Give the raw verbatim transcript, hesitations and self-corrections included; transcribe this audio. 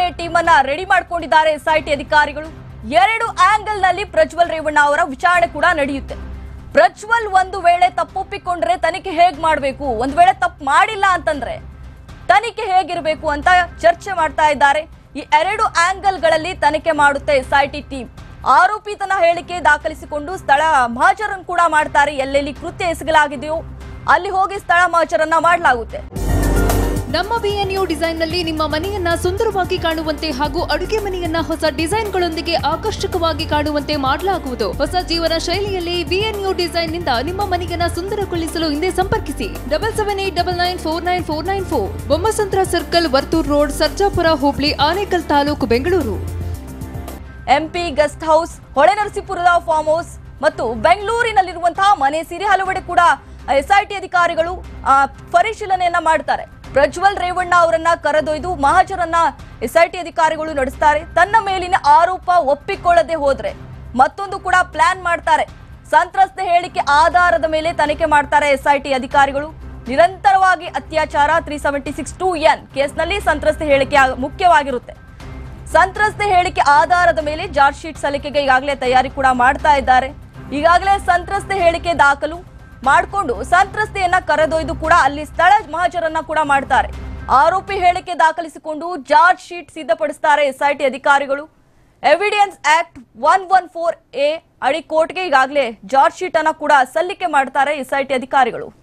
ಈಗಾಗಲೇ ಟೀಮ್ ಅನ್ನ ರೆಡಿ ಮಾಡ್ಕೊಂಡಿದ್ದಾರೆ ಎಸ್ಐಟಿ ಅಧಿಕಾರಿಗಳು. ಎರಡು ಆಂಗಲ್ ನಲ್ಲಿ ಪ್ರಜ್ವಲ್ ರೇವಣ್ಣ ಅವರ ವಿಚಾರಣೆ ಕೂಡ ನಡೆಯುತ್ತೆ. ಪ್ರಜ್ವಲ್ ಒಂದು ವೇಳೆ ತಪ್ಪೊಪ್ಪಿಕೊಂಡ್ರೆ ತನಿಖೆ ಹೇಗ್ ಮಾಡಬೇಕು, ಒಂದು ವೇಳೆ ತಪ್ಪು ಮಾಡಿಲ್ಲ ಅಂತಂದ್ರೆ ತನಿಖೆ ಹೇಗಿರಬೇಕು ಅಂತ ಚರ್ಚೆ ಮಾಡ್ತಾ ಇದ್ದಾರೆ. ಈ ಎರಡು ಆಂಗಲ್ ಗಳಲ್ಲಿ ತನಿಖೆ ಮಾಡುತ್ತೆ ಎಸ್ಐಟಿ ಟೀಮ್. ಆರೋಪಿ ತನ್ನ ಹೇಳಿಕೆ ದಾಖಲಿಸಿಕೊಂಡು ಸ್ಥಳ ಮಹಾಜರನ್ನು ಕೂಡ ಮಾಡ್ತಾರೆ. ಎಲ್ಲೆಲ್ಲಿ ಕೃತ್ಯ ಎಸಗಲಾಗಿದೆಯೋ ಅಲ್ಲಿ ಹೋಗಿ ಸ್ಥಳ ಮಹಾಜರನ್ನ ಮಾಡಲಾಗುತ್ತೆ. ನಮ್ಮ ಬಿಎನ್ಯು ಡಿಸೈನ್ ನಲ್ಲಿ ನಿಮ್ಮ ಮನೆಯನ್ನ ಸುಂದರವಾಗಿ ಕಾಣುವಂತೆ ಹಾಗೂ ಅಡುಗೆ ಮನೆಯನ್ನ ಹೊಸ ಡಿಸೈನ್ಗಳೊಂದಿಗೆ ಆಕರ್ಷಕವಾಗಿ ಕಾಣುವಂತೆ ಮಾಡಲಾಗುವುದು. ಹೊಸ ಜೀವನ ಶೈಲಿಯಲ್ಲಿ ಬಿಎನ್ಯು ಡಿಸೈನ್ ನಿಂದ ನಿಮ್ಮ ಮನೆಯನ್ನ ಸುಂದರಗೊಳಿಸಲು ಹಿಂದೆ ಸಂಪರ್ಕಿಸಿ double seven eight double nine four nine four nine four Bommasandra circle, Varthur road, Sarjapura ಹೋಬಳಿ, Anekal taluk, Bengaluru. MP guest house, ಹೊಳೆನರಸೀಪುರದ ಫಾರ್ಮ್ ಹೌಸ್ ಮತ್ತು ಬೆಂಗಳೂರಿನಲ್ಲಿರುವಂತಹ ಮನೆ ಸೇರಿ ಹಲವೆಡೆ ಕೂಡ ಎಸ್ಐಟಿ ಅಧಿಕಾರಿಗಳು ಪರಿಶೀಲನೆಯನ್ನ ಮಾಡ್ತಾರೆ. ಪ್ರಜ್ವಲ್ ರೇವಣ್ಣ ಅವರನ್ನ ಕರೆದೊಯ್ದು ಮಹಾಜರನ್ನ ಎಸ್ಐಟಿ ಅಧಿಕಾರಿಗಳು ನಡೆಸ್ತಾರೆ. ತನ್ನ ಮೇಲಿನ ಆರೋಪ ಒಪ್ಪಿಕೊಳ್ಳದೆ ಹೋದ್ರೆ ಮತ್ತೊಂದು ಕೂಡ ಪ್ಲಾನ್ ಮಾಡ್ತಾರೆ. ಸಂತ್ರಸ್ತ ಹೇಳಿಕೆ ಆಧಾರದ ಮೇಲೆ ತನಿಖೆ ಮಾಡ್ತಾರೆ ಎಸ್ಐಟಿ ಅಧಿಕಾರಿಗಳು. ನಿರಂತರವಾಗಿ ಅತ್ಯಾಚಾರ three seventy six two N ಕೇಸ್ನಲ್ಲಿ ಸಂತ್ರಸ್ತ ಹೇಳಿಕೆ ಮುಖ್ಯವಾಗಿರುತ್ತೆ. ಸಂತ್ರಸ್ತ ಹೇಳಿಕೆ ಆಧಾರದ ಮೇಲೆ ಚಾರ್ಜ್ ಶೀಟ್ ಸಲ್ಲಿಕೆಗೆ ಈಗಾಗಲೇ ತಯಾರಿ ಕೂಡ ಮಾಡ್ತಾ ಇದ್ದಾರೆ. ಈಗಾಗಲೇ ಸಂತ್ರಸ್ತ ಹೇಳಿಕೆ ದಾಖಲು ಮಾಡಿಕೊಂಡು ಸಂತ್ರಸ್ತೆಯನ್ನ ಕರೆದೊಯ್ದು ಕೂಡ ಅಲ್ಲಿ ಸ್ಥಳ ಮಹಾಜರನ್ನ ಕೂಡ ಮಾಡ್ತಾರೆ. ಆರೋಪಿ ಹೇಳಿಕೆ ದಾಖಲಿಸಿಕೊಂಡು ಚಾರ್ಜ್ ಶೀಟ್ ಸಿದ್ಧಪಡಿಸುತ್ತಾರೆ ಎಸ್ಐಟಿ ಅಧಿಕಾರಿಗಳು. Evidence act one one four A ಅಡಿ ಕೋರ್ಟ್ಗೆ ಈಗಾಗಲೇ ಚಾರ್ಜ್ ಶೀಟ್ ಅನ್ನ ಕೂಡ ಸಲ್ಲಿಕೆ ಮಾಡ್ತಾರೆ ಎಸ್ಐಟಿ ಅಧಿಕಾರಿಗಳು.